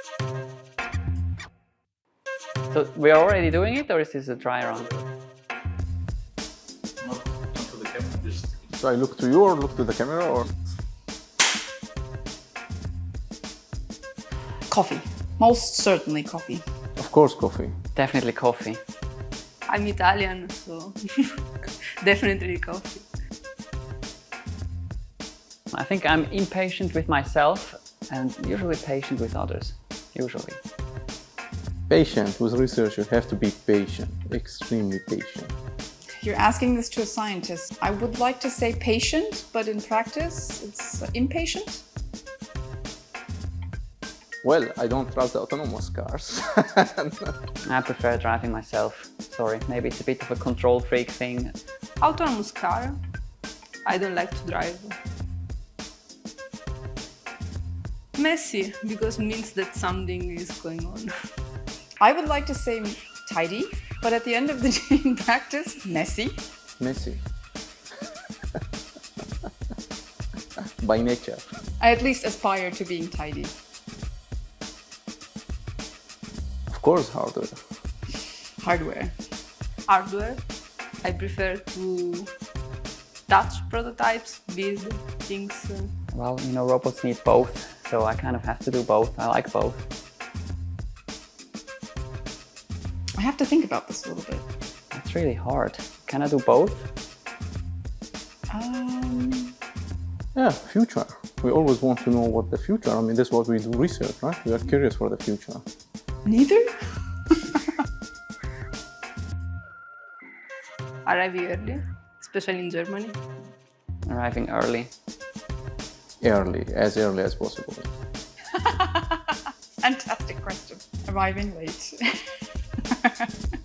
So we are already doing it, or is this a dry run? Not to the camera, just... So I look to you or look to the camera, or? Coffee. Most certainly coffee. Of course, coffee. Definitely coffee. I'm Italian, so definitely coffee. I think I'm impatient with myself and usually patient with others. Usually. Patient. With research, you have to be patient. Extremely patient. You're asking this to a scientist. I would like to say patient, but in practice, it's impatient. Well, I don't trust the autonomous cars. I prefer driving myself. Sorry, maybe it's a bit of a control freak thing. Autonomous car, I don't like to drive. Messy, because it means that something is going on. I would like to say tidy, but at the end of the day in practice, messy. Messy. By nature. I at least aspire to being tidy. Of course, hardware. Hardware. Hardware, I prefer to touch prototypes, build things. Well, you know, robots need both, so I kind of have to do both. I like both. I have to think about this a little bit. It's really hard. Can I do both? Yeah, future. We always want to know what the future, I mean, that's what we do research, right? We are curious for the future. Neither? Arriving early, especially in Germany. Arriving early. As early as possible. Fantastic question. Arriving late.